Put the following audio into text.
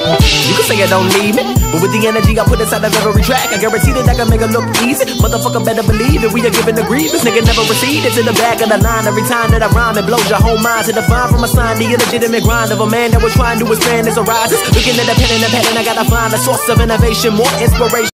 You can say I don't need me, but with the energy I put inside of every track, I guarantee that I can make it look easy. Motherfucker better believe it, we are giving the grievance. Nigga never receded to the back of the line. Every time that I rhyme, it blows your whole mind. To define from a sign the illegitimate grind of a man that was trying to expand his horizons. Looking at the pen and the pen, and I gotta find a source of innovation, more inspiration.